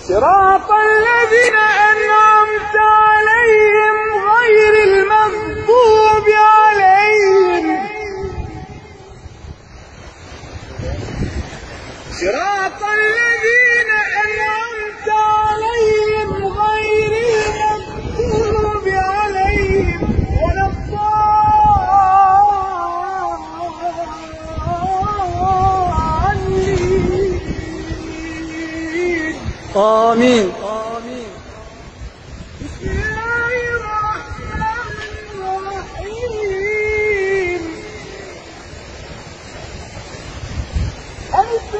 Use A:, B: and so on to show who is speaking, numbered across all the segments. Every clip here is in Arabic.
A: صراط الذين أنعمت عليهم غير المغضوب عليهم صراط الذين أنعمت عليهم غير المغضوب عليهم ولا الضالين. آمين. بسم الله الرحمن الرحيم. ألف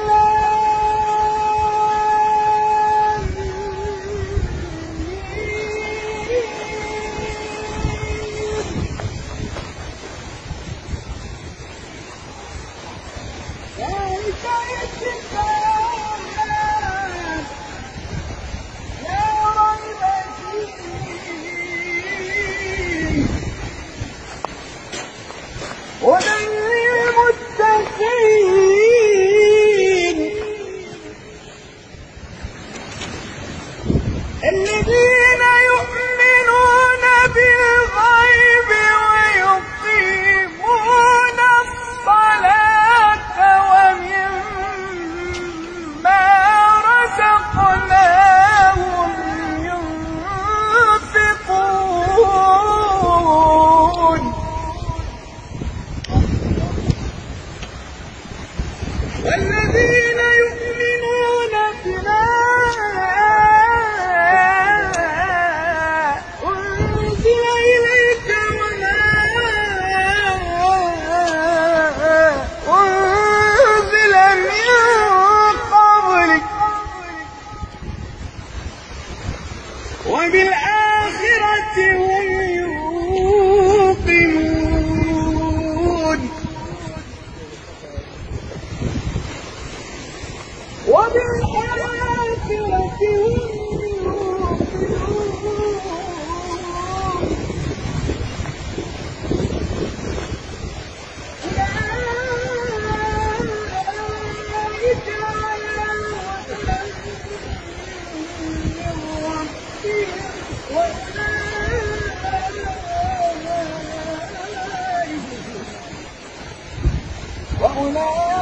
A: هدى للمتقين الذين يؤمنون بالغيب ويقيمون الصلاة ومما رزقناهم ينفقون والذين يؤمنون بما أنزل إليك وما أنزل من قبلك وبالآخرة هم يوقنون وبالآخرة هم أولئك على هدى من ربهم وأولئك